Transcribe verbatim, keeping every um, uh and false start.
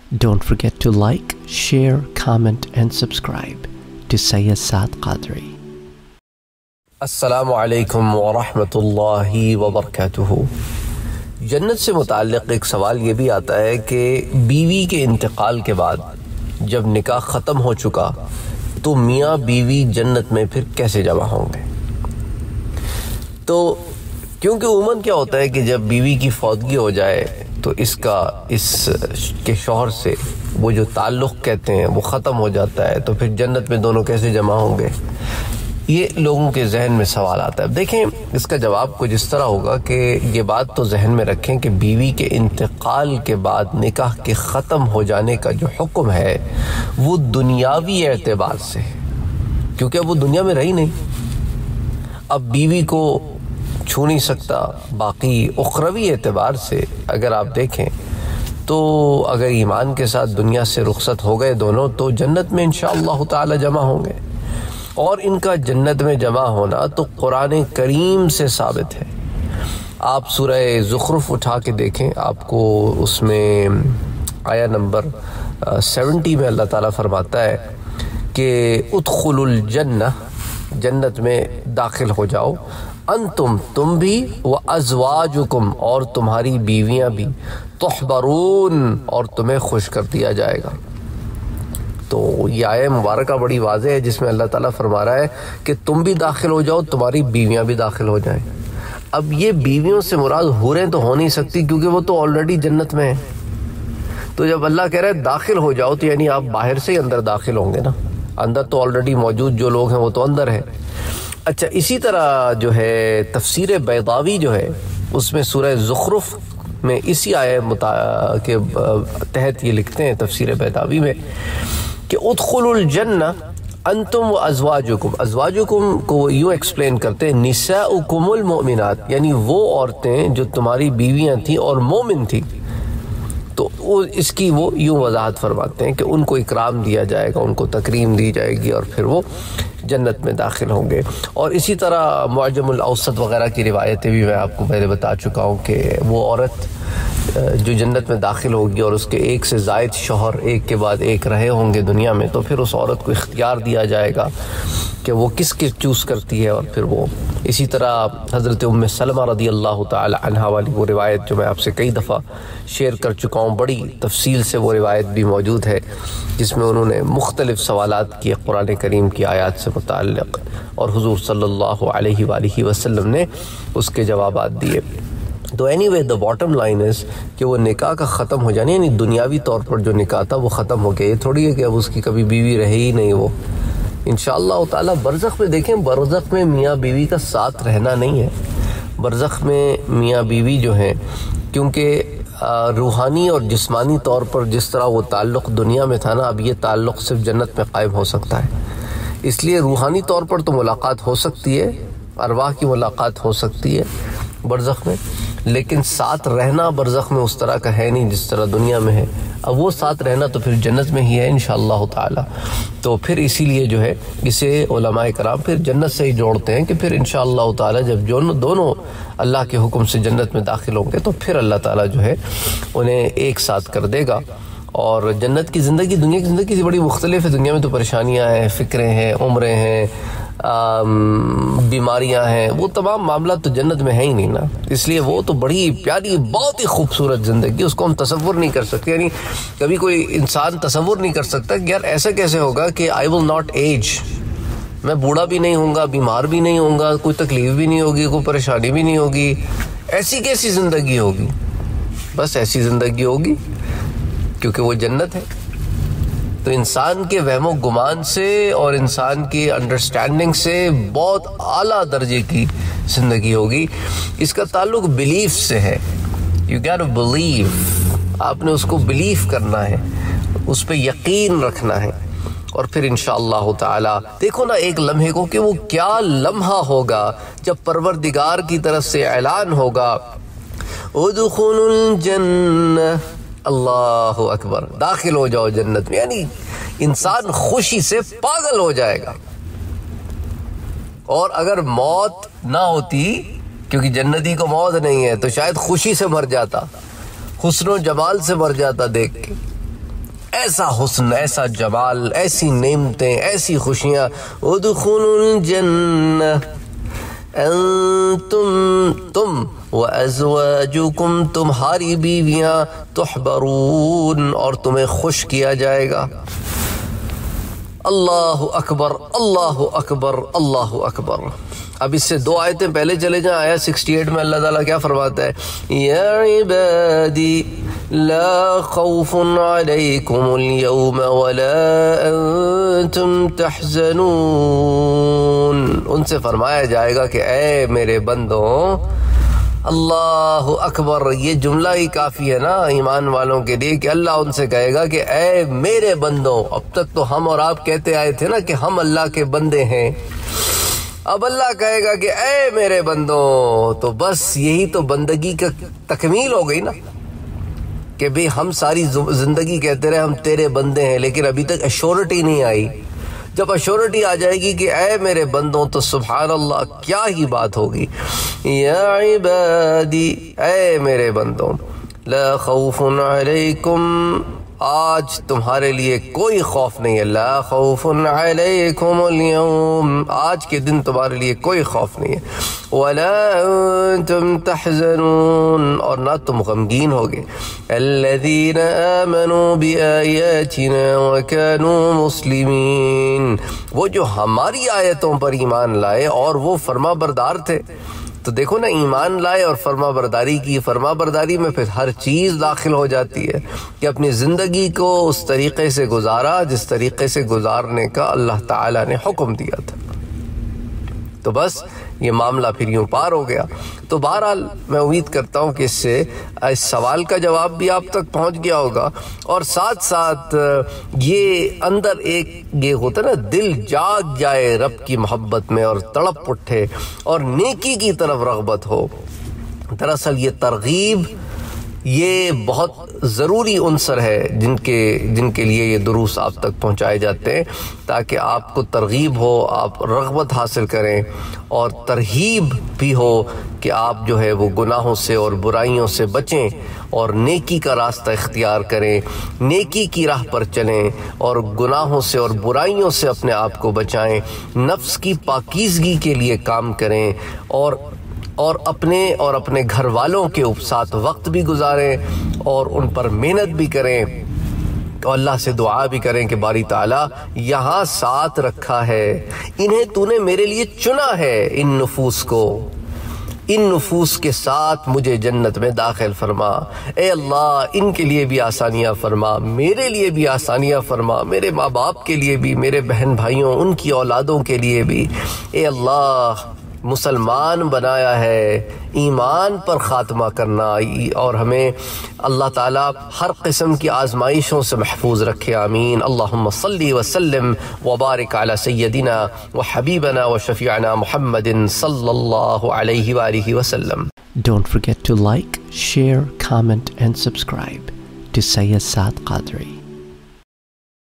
Don't forget to like, share, comment and subscribe to Sayyid Saad Qadri. السلام علیکم ورحمۃ اللہ وبرکاتہ۔ جنت سے متعلق ایک سوال یہ بھی آتا ہے کہ بیوی کے انتقال کے بعد جب نکاح ختم ہو چکا تو میاں بیوی جنت میں پھر کیسے جمع ہوں گے؟ تو کیونکہ عموماً کیا ہوتا ہے کہ جب بیوی کی فوتگی ہو جائے تو اس کا اس کے شوہر سے وہ جو تعلق کہتے ہیں وہ ختم ہو جاتا ہے، تو پھر جنت میں دونوں کیسے جمع ہوں گے؟ یہ لوگوں کے ذہن میں سوال آتا ہے۔ دیکھیں اس کا جواب کچھ اس طرح ہوگا کہ یہ بات تو ذہن میں رکھیں کہ بیوی کے انتقال کے بعد نکاح کے ختم ہو جانے کا جو حکم ہے وہ دنیاوی اعتبار سے ہے، کیونکہ اب وہ دنیا میں رہی نہیں، اب بیوی کو چھو نہیں سکتا۔ باقی اخروی اعتبار سے اگر آپ دیکھیں تو اگر ایمان کے ساتھ دنیا سے رخصت ہو گئے دونوں تو جنت میں انشاءاللہ تعالی جمع ہوں گے، اور ان کا جنت میں جمع ہونا تو قرآن کریم سے ثابت ہے۔ آپ سورہ زخرف اٹھا کے دیکھیں، آپ کو اس میں آیا نمبر سیونٹی میں اللہ تعالیٰ فرماتا ہے کہ ادخلوا الجنہ، جنت میں داخل ہو جاؤ، انتم تم بھی، وازواجکم اور تمہاری بیویاں بھی، تحبرون اور تمہیں خوش کر دیا جائے گا۔ تو یہ آیہ مبارکہ بڑی واضح ہے جس میں اللہ تعالیٰ فرما رہا ہے کہ تم بھی داخل ہو جاؤ، تمہاری بیویاں بھی داخل ہو جائیں۔ اب یہ بیویوں سے مراد حوریں تو ہو نہیں سکتی کیونکہ وہ تو آلریڈی جنت میں ہیں، تو جب اللہ کہہ رہا ہے داخل ہو جاؤ تو یعنی آپ باہر سے ہی اندر داخل ہوں گے نا، اندر تو آلریڈی موجود جو لوگ ہیں وہ تو اندر ہیں۔ اچھا، اسی طرح جو ہے تفسیر بیضاوی جو ہے اس میں سورہ زخرف میں اسی آیہ کے تحت یہ لکھتے ہیں تفسیر بیضاوی میں کہ ادخلوا الجنہ انتم و ازواجکم، ازواجکم کو وہ یوں ایکسپلین کرتے ہیں نساؤکم المؤمنات، یعنی وہ عورتیں جو تمہاری بیویاں تھیں اور مومن تھیں، تو اس کی وہ یوں وضاحت فرماتے ہیں کہ ان کو اکرام دیا جائے گا، ان کو تکریم دی جائے گی اور پھر وہ جنت میں داخل ہوں گے۔ اور اسی طرح معجم الاوسط وغیرہ کی روایتیں بھی میں آپ کو پہلے بتا چکا ہوں کہ وہ عورت جو جنت میں داخل ہوگی اور اس کے ایک سے زائد شوہر ایک کے بعد ایک رہے ہوں گے دنیا میں، تو پھر اس عورت کو اختیار دیا جائے گا کہ وہ کس کے چوز کرتی ہے، اور پھر وہ اسی طرح حضرت ام سلمہ رضی اللہ تعالی عنہ والی وہ روایت جو میں آپ سے کئی دفعہ شیئر کر چکا ہوں، بڑی تفصیل سے وہ روایت بھی موجود ہے جس میں انہوں نے مختلف سوالات کیے قرآن کریم کی آیات سے متعلق، اور حضور صلی اللہ علیہ وآلہ وسلم نے اس کے جوابات دیے۔ تو anyway the bottom line is کہ وہ نکاح کا ختم ہو جانے، یعنی دنیاوی طور پر جو نکاح تھا وہ ختم ہو گیا، یہ تھوڑی ہے کہ اب اس کی کبھی بیوی رہے ہی نہیں۔ وہ انشاءاللہ تعالی برزخ میں دیکھیں، برزخ میں میاں بیوی کا ساتھ رہنا نہیں ہے، برزخ میں میاں بیوی جو ہیں کیونکہ روحانی اور جسمانی طور پر جس طرح وہ تعلق دنیا میں تھا نا، اب یہ تعلق صرف جنت میں قائم ہو سکتا ہے، اس لیے روحانی طور پر تو ملاقات ہو سکتی ہے، ارواح کی ملاقات ہو سکتی ہے برزخ میں، لیکن ساتھ رہنا برزخ میں اس طرح کا ہے نہیں جس طرح دنیا میں ہے۔ اب وہ ساتھ رہنا تو پھر جنت میں ہی ہے انشاءاللہ تعالی، تو پھر اسی لیے جو ہے اسے علماء کرام پھر جنت سے ہی جوڑتے ہیں کہ پھر انشاءاللہ تعالی جب جو دونوں اللہ کے حکم سے جنت میں داخل ہوں گے تو پھر اللہ تعالی جو ہے انہیں ایک ساتھ کر دے گا۔ اور جنت کی زندگی دنیا کی زندگی سے بڑی مختلف ہے، دنیا میں تو پریشانیاں ہیں، فکریں ہیں، عمریں ہیں، بیماریاں ہیں، وہ تمام معاملات تو جنت میں ہیں ہی نہیں نا، اس لیے وہ تو بڑی پیاری بہت ہی خوبصورت زندگی، اس کو ہم تصور نہیں کر سکتے، یعنی کبھی کوئی انسان تصور نہیں کر سکتا کہ یار ایسا کیسے ہوگا کہ آئی ول ناٹ ایج، میں بوڑھا بھی نہیں ہوں گا، بیمار بھی نہیں ہوں گا، کوئی تکلیف بھی نہیں ہوگی، کوئی پریشانی بھی نہیں ہوگی، ایسی کیسی زندگی ہوگی؟ بس ایسی زندگی ہوگی کیونکہ وہ جنت ہے۔ تو انسان کے وہم و گمان سے اور انسان کی انڈرسٹینڈنگ سے بہت اعلیٰ درجے کی زندگی ہوگی۔ اس کا تعلق بلیف سے ہے، یو گیٹ ٹو بلیو، آپ نے اس کو بلیف کرنا ہے، اس پہ یقین رکھنا ہے، اور پھر انشاءاللہ تعالی دیکھو نا ایک لمحے کو کہ وہ کیا لمحہ ہوگا جب پروردگار کی طرف سے اعلان ہوگا ادخلوا الجنہ، اللہ اکبر، داخل ہو جاؤ جنت میں، یعنی انسان خوشی سے پاگل ہو جائے گا۔ اور اگر موت نہ ہوتی، کیونکہ جنتی کو موت نہیں ہے، تو شاید خوشی سے مر جاتا، حسن و جمال سے مر جاتا دیکھ کے، ایسا حسن، ایسا جمال، ایسی نعمتیں، ایسی خوشیاں. ادخلوا الجنہ انتم تم وازواجکم تمہاری بیویاں تحبرون اور تمہیں خوش کیا جائے گا. اللہ اکبر، اللہ اکبر، اللہ اکبر. اب اس سے دو آیتیں پہلے چلے جائیں. آیا اڑسٹھ میں اللہ تعالیٰ کیا فرماتا ہے؟ یا عبادی لا خوف علیکم اليوم ولا انتم تحزنون. ان سے فرمایا جائے گا کہ اے میرے بندوں، اللہ اکبر. یہ جملہ ہی کافی ہے نا ایمان والوں کے لیے کہ اللہ ان سے کہے گا کہ اے میرے بندوں. اب تک تو ہم اور آپ کہتے آئے تھے نا کہ ہم اللہ کے بندے ہیں. اب اللہ کہے گا کہ اے میرے بندوں. تو بس یہی تو بندگی کا تکمیل ہو گئی نا کہ بھی ہم ساری زندگی کہتے رہے ہم تیرے بندے ہیں، لیکن ابھی تک ایشورٹی نہیں آئی. جب ایشورٹی آ جائے گی کہ اے میرے بندوں تو سبحان اللہ کیا ہی بات ہوگی. یا عبادی، اے میرے بندوں، لا خوف علیکم، آج تمہارے لیے کوئی خوف نہیں ہے. لا خوف علیکم اليوم، آج کے دن تمہارے لیے کوئی خوف نہیں ہے. ولا انتم تحزنون، اور نہ تم غمگین ہوگے. الذین آمنوا بآیاتنا وکانوا مسلمین، وہ جو ہماری آیتوں پر ایمان لائے اور وہ فرما بردار تھے. تو دیکھو نا، ایمان لائے اور فرما برداری کی. فرما برداری میں پھر ہر چیز داخل ہو جاتی ہے کہ اپنی زندگی کو اس طریقے سے گزارا جس طریقے سے گزارنے کا اللہ تعالیٰ نے حکم دیا تھا. تو بس یہ معاملہ پھر یوں پار ہو گیا. تو بہرحال میں امید کرتا ہوں کہ اس سے اس سوال کا جواب بھی آپ تک پہنچ گیا ہوگا، اور ساتھ ساتھ یہ اندر ایک یہ ہوتا ہے نا، دل جاگ جائے رب کی محبت میں اور تڑپ اٹھے اور نیکی کی طرف رغبت ہو. دراصل یہ ترغیب یہ بہت ضروری عنصر ہے جن کے جن کے لیے یہ دروس آپ تک پہنچائے جاتے ہیں، تاکہ آپ کو ترغیب ہو، آپ رغبت حاصل کریں، اور ترہیب بھی ہو کہ آپ جو ہے وہ گناہوں سے اور برائیوں سے بچیں اور نیکی کا راستہ اختیار کریں، نیکی کی راہ پر چلیں اور گناہوں سے اور برائیوں سے اپنے آپ کو بچائیں، نفس کی پاکیزگی کے لیے کام کریں، اور اور اپنے اور اپنے گھر والوں کے ساتھ وقت بھی گزاریں اور ان پر محنت بھی کریں، اور اللہ سے دعا بھی کریں کہ باری تعالیٰ یہاں ساتھ رکھا ہے، انہیں تو نے میرے لیے چنا ہے، ان نفوس کو، ان نفوس کے ساتھ مجھے جنت میں داخل فرما. اے اللہ ان کے لیے بھی آسانیاں فرما، میرے لیے بھی آسانیاں فرما، میرے ماں باپ کے لیے بھی، میرے بہن بھائیوں ان کی اولادوں کے لیے بھی. اے اللہ مسلمان بنایا ہے، ایمان پر خاتمہ کرنا، اور ہمیں اللہ تعالیٰ ہر قسم کی آزمائشوں سے محفوظ رکھے. آمین. اللہم صلی وسلم وبارک علی سیدنا وحبیبنا وشفیعنا محمد صلی اللہ علیہ وآلہ وسلم. Don't forget to like, share, comment and subscribe to Sayyid Saad Qadri.